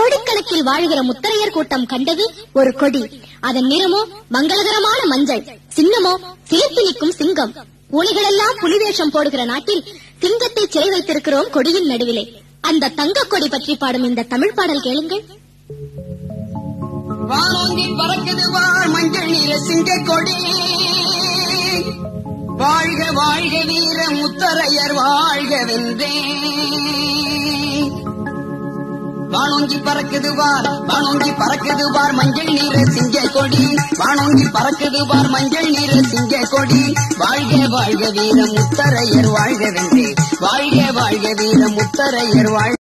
கோடிக்கணக்கில் வாழ்கிற முத்தரையர் கூட்டம் கண்டது ஒரு கொடி. அதன் நிறமோ மங்களகரமான மஞ்சள், சின்னமோ சிலிர்த்து நிற்கும் சிங்கம். புலிகளெல்லாம் புலிவேஷம் போடுகிற நாட்டில் சிங்கத்தை சிறை வைத்திருக்கிறோம் கொடியின் நடுவிலே. அந்த தங்க கொடி பற்றி பாடும் இந்த தமிழ் பாடல் கேளுங்கள். வானோங்கி பறக்குது வார் மஞ்சள் நீர சிங்க கொடி, வாழ்க வாழ்க வீர முத்தரையர் வாழ்க வென்றே. வானோங்கி பறக்குது வார், வானோங்கி பறக்குது வார் மஞ்சள் நீர சிங்க கொடி, வானோங்கி பறக்குது வார் மஞ்சள் நீர சிங்க கொடி, வாழ்க வாழ்க வீர முத்தரையர் வாழ்க வென்றே, வாழ்க வாழ்க வீர முத்தரையர் வாழ்க.